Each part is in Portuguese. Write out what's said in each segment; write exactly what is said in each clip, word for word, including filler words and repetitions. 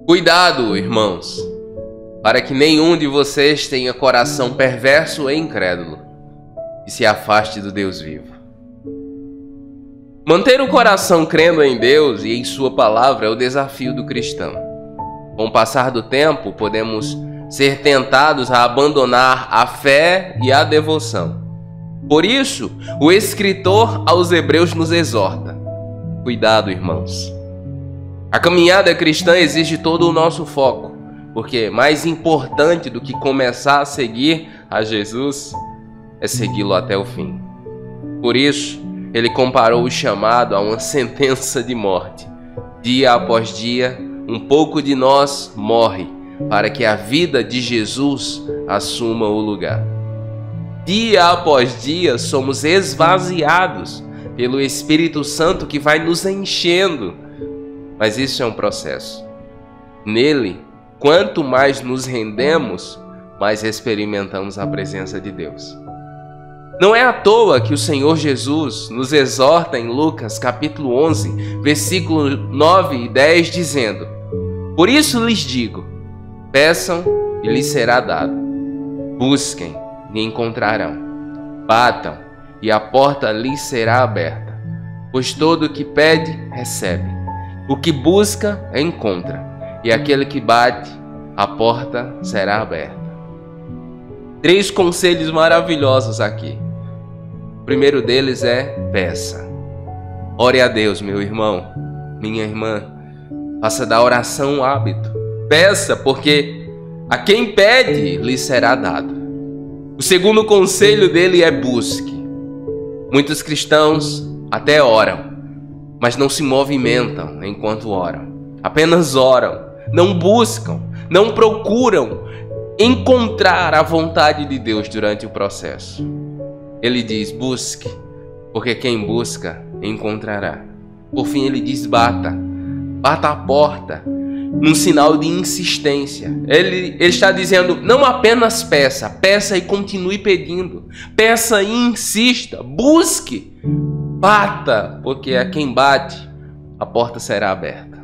Cuidado, irmãos, para que nenhum de vocês tenha coração perverso e incrédulo e se afaste do Deus vivo. Manter o coração crendo em Deus e em sua palavra é o desafio do cristão. Com o passar do tempo, podemos ser tentados a abandonar a fé e a devoção. Por isso, o escritor aos Hebreus nos exorta: cuidado, irmãos. A caminhada cristã exige todo o nosso foco, porque mais importante do que começar a seguir a Jesus é segui-lo até o fim. Por isso, ele comparou o chamado a uma sentença de morte. Dia após dia, um pouco de nós morre para que a vida de Jesus assuma o lugar. Dia após dia, somos esvaziados pelo Espírito Santo que vai nos enchendo. Mas isso é um processo. Nele, quanto mais nos rendemos, mais experimentamos a presença de Deus. Não é à toa que o Senhor Jesus nos exorta em Lucas capítulo onze, versículos nove e dez, dizendo: por isso lhes digo, peçam e lhes será dado. Busquem e encontrarão. Batam e a porta lhes será aberta. Pois todo o que pede, recebe. O que busca, encontra. E aquele que bate, a porta será aberta. Três conselhos maravilhosos aqui. O primeiro deles é peça. Ore a Deus, meu irmão, minha irmã. Faça da oração um hábito. Peça, porque a quem pede, lhe será dado. O segundo conselho dele é busque. Muitos cristãos até oram, mas não se movimentam enquanto oram. Apenas oram, não buscam, não procuram encontrar a vontade de Deus durante o processo. Ele diz: busque, porque quem busca, encontrará. Por fim, ele diz: bata. Bata a porta, num sinal de insistência. Ele, ele está dizendo: não apenas peça, peça e continue pedindo. Peça e insista, busque. Bata, porque a quem bate, a porta será aberta.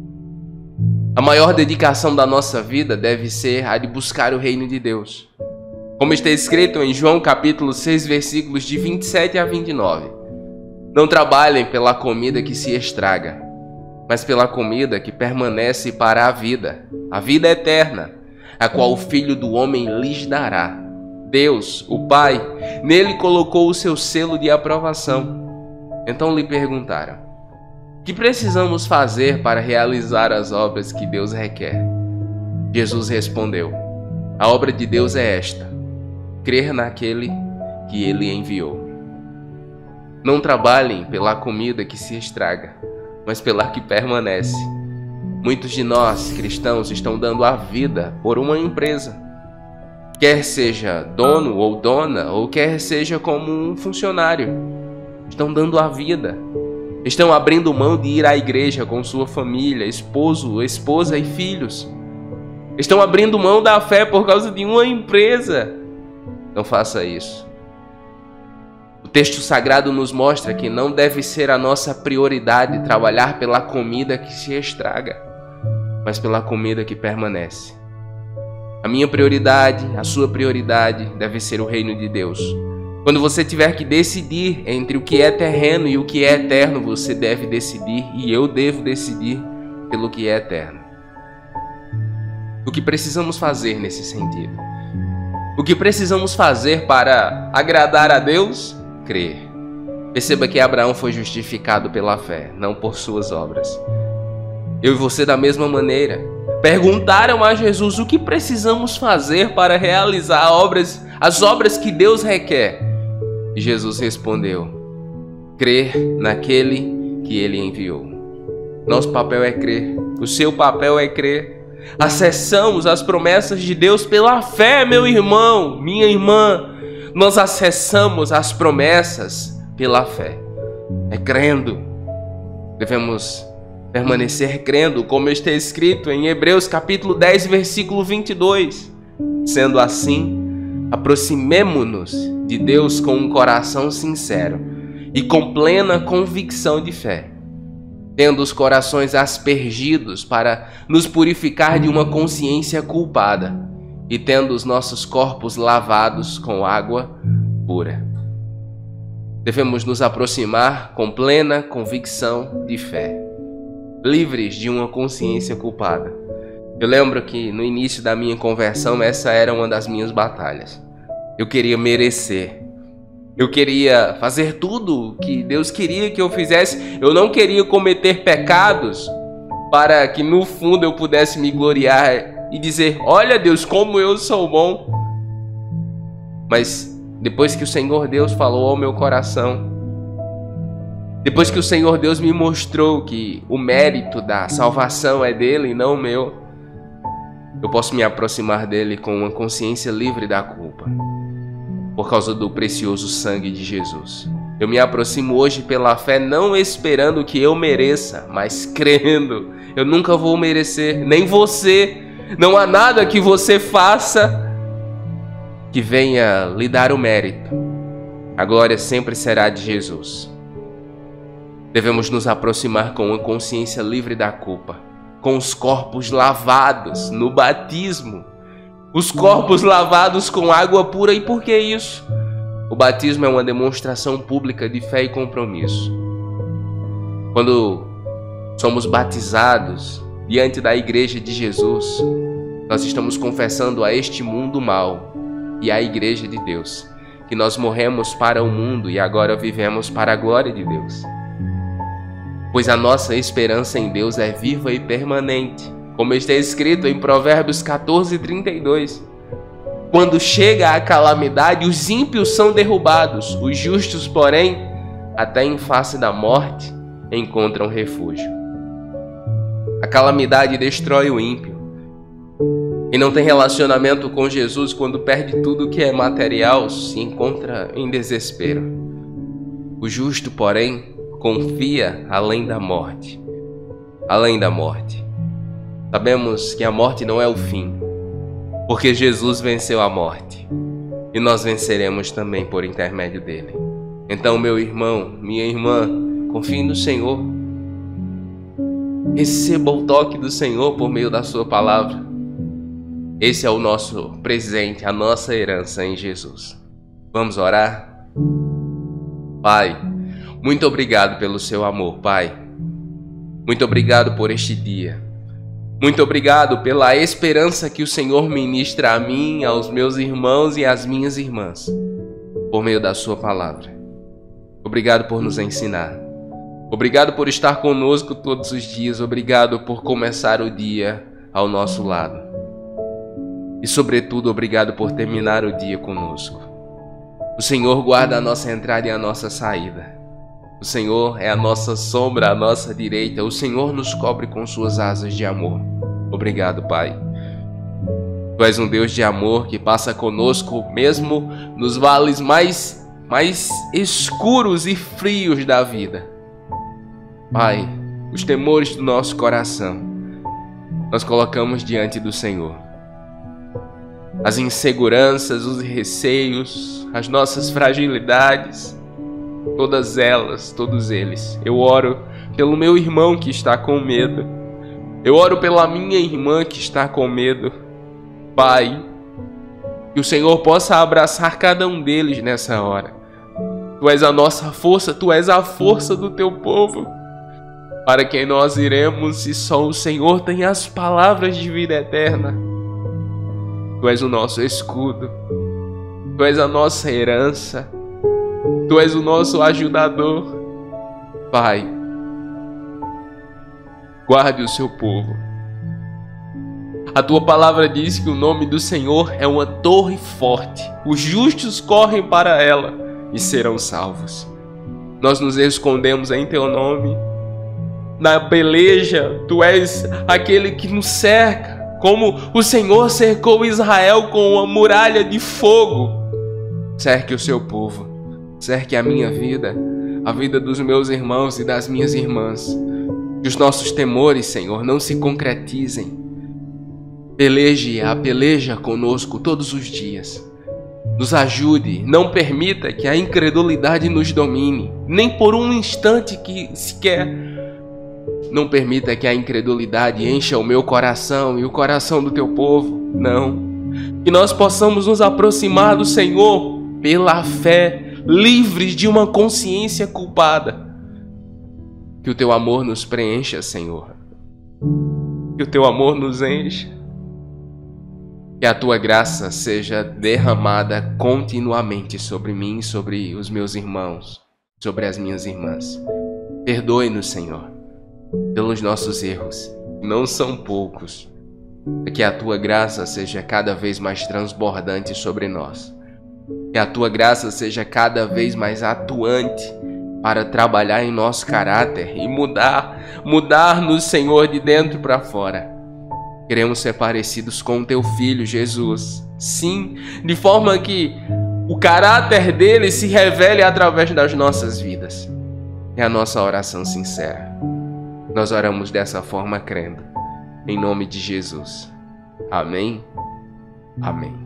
A maior dedicação da nossa vida deve ser a de buscar o reino de Deus. Como está escrito em João capítulo seis, versículos de vinte e sete a vinte e nove. Não trabalhem pela comida que se estraga, mas pela comida que permanece para a vida, a vida eterna, a qual o Filho do Homem lhes dará. Deus, o Pai, nele colocou o seu selo de aprovação. Então lhe perguntaram: que precisamos fazer para realizar as obras que Deus requer? Jesus respondeu: a obra de Deus é esta, crer naquele que ele enviou. Não trabalhem pela comida que se estraga, mas pela que permanece. Muitos de nós, cristãos, estão dando a vida por uma empresa. Quer seja dono ou dona, ou quer seja como um funcionário. Estão dando a vida. Estão abrindo mão de ir à igreja com sua família, esposo, esposa e filhos. Estão abrindo mão da fé por causa de uma empresa. Não faça isso. O texto sagrado nos mostra que não deve ser a nossa prioridade trabalhar pela comida que se estraga, mas pela comida que permanece. A minha prioridade, a sua prioridade deve ser o reino de Deus. Quando você tiver que decidir entre o que é terreno e o que é eterno, você deve decidir, e eu devo decidir, pelo que é eterno. O que precisamos fazer nesse sentido? O que precisamos fazer para agradar a Deus? Crer. Perceba que Abraão foi justificado pela fé, não por suas obras. Eu e você da mesma maneira. Perguntaram a Jesus o que precisamos fazer para realizar obras, as obras que Deus requer. E Jesus respondeu: crer naquele que ele enviou. Nosso papel é crer. O seu papel é crer. Acessamos as promessas de Deus pela fé, meu irmão, minha irmã. Nós acessamos as promessas pela fé. É crendo. Devemos permanecer crendo, como está escrito em Hebreus capítulo dez, versículo vinte e dois. Sendo assim, aproximemo-nos de Deus com um coração sincero e com plena convicção de fé. tendo os corações aspergidos para nos purificar de uma consciência culpada e tendo os nossos corpos lavados com água pura. Devemos nos aproximar com plena convicção de fé, livres de uma consciência culpada. Eu lembro que no início da minha conversão, essa era uma das minhas batalhas. Eu queria merecer. Eu queria fazer tudo que Deus queria que eu fizesse. Eu não queria cometer pecados para que no fundo eu pudesse me gloriar e dizer: olha Deus, como eu sou bom. Mas depois que o Senhor Deus falou ao meu coração, depois que o Senhor Deus me mostrou que o mérito da salvação é dele e não meu, eu posso me aproximar dele com uma consciência livre da culpa, por causa do precioso sangue de Jesus. Eu me aproximo hoje pela fé, não esperando que eu mereça, mas crendo. Eu nunca vou merecer, nem você. Não há nada que você faça que venha lhe dar o mérito. A glória sempre será de Jesus. Devemos nos aproximar com uma consciência livre da culpa, com os corpos lavados no batismo. Os corpos lavados com água pura. E por que isso? O batismo é uma demonstração pública de fé e compromisso. Quando somos batizados diante da igreja de Jesus, nós estamos confessando a este mundo mau e à igreja de Deus que nós morremos para o mundo e agora vivemos para a glória de Deus. Pois a nossa esperança em Deus é viva e permanente, como está escrito em Provérbios quatorze, trinta e dois. Quando chega a calamidade, os ímpios são derrubados, os justos, porém, até em face da morte, encontram refúgio. A calamidade destrói o ímpio. Quem não tem relacionamento com Jesus, quando perde tudo que é material, se encontra em desespero. O justo, porém, confia além da morte. Além da morte. Sabemos que a morte não é o fim, porque Jesus venceu a morte e nós venceremos também por intermédio dele. Então, meu irmão, minha irmã, confie no Senhor. Receba o toque do Senhor por meio da sua palavra. Esse é o nosso presente, a nossa herança em Jesus. Vamos orar? Pai, muito obrigado pelo seu amor, Pai. Muito obrigado por este dia. Muito obrigado pela esperança que o Senhor ministra a mim, aos meus irmãos e às minhas irmãs, por meio da sua palavra. Obrigado por nos ensinar. Obrigado por estar conosco todos os dias. Obrigado por começar o dia ao nosso lado. E, sobretudo, obrigado por terminar o dia conosco. O Senhor guarda a nossa entrada e a nossa saída. O Senhor é a nossa sombra, a nossa direita. O Senhor nos cobre com suas asas de amor. Obrigado, Pai. Tu és um Deus de amor que passa conosco mesmo nos vales mais, mais escuros e frios da vida. Pai, os temores do nosso coração nós colocamos diante do Senhor. As inseguranças, os receios, as nossas fragilidades, todas elas, todos eles. Eu oro pelo meu irmão que está com medo. Eu oro pela minha irmã que está com medo. Pai, que o Senhor possa abraçar cada um deles nessa hora. Tu és a nossa força, Tu és a força do Teu povo. Para quem nós iremos se só o Senhor tem as palavras de vida eterna. Tu és o nosso escudo. Tu és a nossa herança. Tu és o nosso ajudador. Pai, guarde o seu povo. A tua palavra diz que o nome do Senhor é uma torre forte. Os justos correm para ela e serão salvos. Nós nos escondemos em teu nome. Na peleja, tu és aquele que nos cerca. Como o Senhor cercou Israel com uma muralha de fogo. Cerque o seu povo. Cerque a minha vida, a vida dos meus irmãos e das minhas irmãs. Que os nossos temores, Senhor, não se concretizem. Peleje a peleja conosco todos os dias. Nos ajude, não permita que a incredulidade nos domine, nem por um instante que sequer Não permita que a incredulidade encha o meu coração e o coração do teu povo. Não. Que nós possamos nos aproximar do Senhor pela fé, livres de uma consciência culpada. Que o teu amor nos preencha, Senhor. Que o teu amor nos encha. Que a tua graça seja derramada continuamente sobre mim, sobre os meus irmãos, sobre as minhas irmãs. Perdoe-nos, Senhor, pelos nossos erros, não são poucos. Que a tua graça seja cada vez mais transbordante sobre nós. Que a tua graça seja cada vez mais atuante para trabalhar em nosso caráter e mudar, mudar-nos, Senhor, de dentro para fora. Queremos ser parecidos com o teu Filho, Jesus. Sim, de forma que o caráter dele se revele através das nossas vidas. É a nossa oração sincera. Nós oramos dessa forma crendo. Em nome de Jesus. Amém? Amém.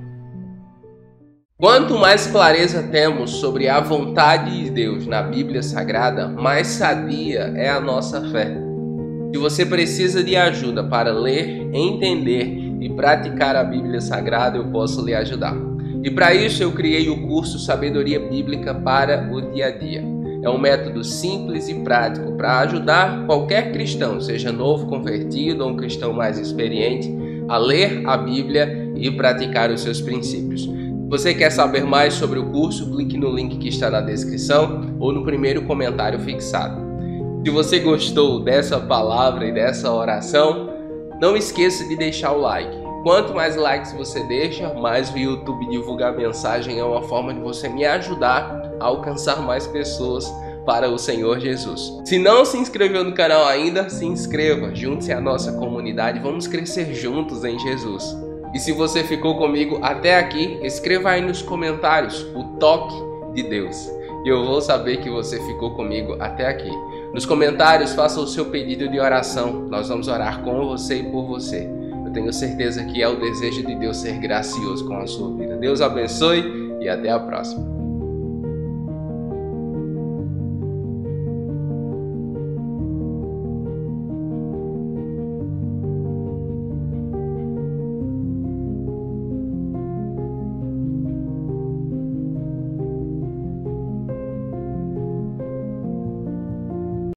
Quanto mais clareza temos sobre a vontade de Deus na Bíblia Sagrada, mais sadia é a nossa fé. Se você precisa de ajuda para ler, entender e praticar a Bíblia Sagrada, eu posso lhe ajudar. E para isso eu criei o curso Sabedoria Bíblica para o Dia a Dia. É um método simples e prático para ajudar qualquer cristão, seja novo convertido ou um cristão mais experiente, a ler a Bíblia e praticar os seus princípios. Se você quer saber mais sobre o curso, clique no link que está na descrição ou no primeiro comentário fixado. Se você gostou dessa palavra e dessa oração, não esqueça de deixar o like. Quanto mais likes você deixa, mais o YouTube divulgar a mensagem. É uma forma de você me ajudar a alcançar mais pessoas para o Senhor Jesus. Se não se inscreveu no canal ainda, se inscreva, junte-se à nossa comunidade, vamos crescer juntos em Jesus. E se você ficou comigo até aqui, escreva aí nos comentários o toque de Deus. E eu vou saber que você ficou comigo até aqui. Nos comentários, faça o seu pedido de oração. Nós vamos orar com você e por você. Eu tenho certeza que é o desejo de Deus ser gracioso com a sua vida. Deus abençoe e até a próxima.